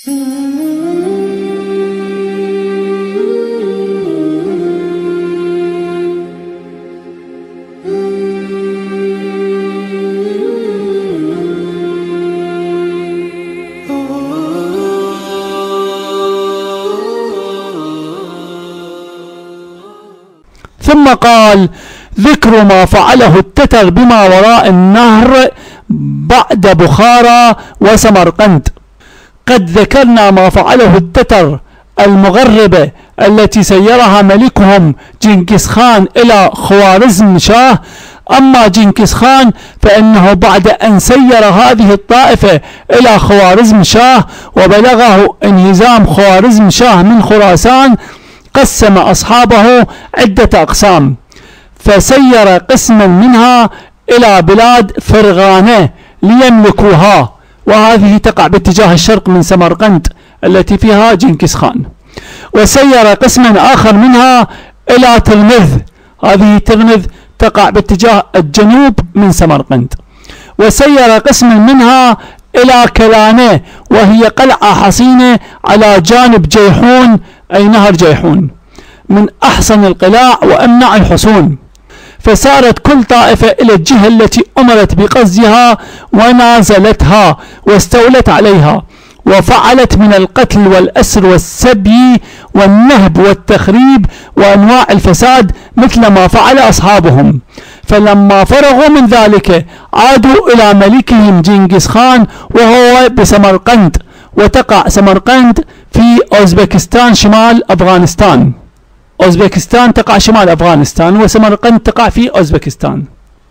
ثم قال: ذكر ما فعله التتر بما وراء النهر بعد بخارى وسمرقند. قد ذكرنا ما فعله التتر المغربة التي سيرها ملكهم جنكيز خان إلى خوارزم شاه. أما جنكيز خان فإنه بعد أن سير هذه الطائفة إلى خوارزم شاه وبلغه انهزام خوارزم شاه من خراسان، قسم أصحابه عدة أقسام، فسير قسما منها إلى بلاد فرغانة ليملكوها، وهذه تقع باتجاه الشرق من سمرقند التي فيها جنكيز خان. وسير قسما آخر منها إلى ترمذ، هذه ترمذ تقع باتجاه الجنوب من سمرقند. وسير قسما منها إلى كلانة، وهي قلعة حصينة على جانب جيحون، أي نهر جيحون، من أحصن القلاع وأمنع الحصون. فسارت كل طائفة إلى الجهة التي أمرت بقصدها ونازلتها واستولت عليها، وفعلت من القتل والأسر والسبي والنهب والتخريب وأنواع الفساد مثل ما فعل أصحابهم. فلما فرغوا من ذلك عادوا إلى ملكهم جنكيز خان وهو بسمرقند، وتقع سمرقند في أوزبكستان شمال أفغانستان. أوزبكستان تقع شمال أفغانستان وسمرقند تقع في أوزبكستان.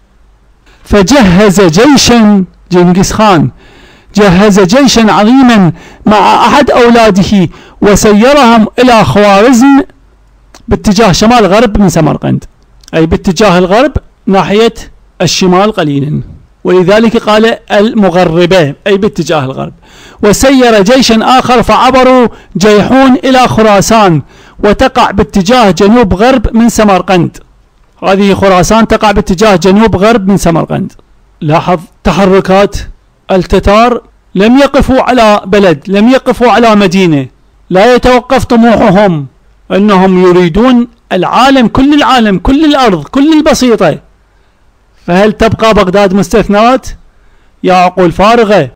فجهز جيشا جنكيز خان، جهز جيشا عظيما مع أحد أولاده وسيرهم إلى خوارزم باتجاه شمال غرب من سمرقند، أي باتجاه الغرب ناحية الشمال قليلا، ولذلك قال المغربة أي باتجاه الغرب. وسير جيشا آخر فعبروا جيحون إلى خراسان وتقع باتجاه جنوب غرب من سمرقند. هذه خراسان تقع باتجاه جنوب غرب من سمرقند. لاحظ تحركات التتار، لم يقفوا على بلد، لم يقفوا على مدينة، لا يتوقف طموحهم أنهم يريدون العالم، كل العالم، كل الأرض، كل البسيطة. فهل تبقى بغداد مستثنات؟ يا عقول فارغة.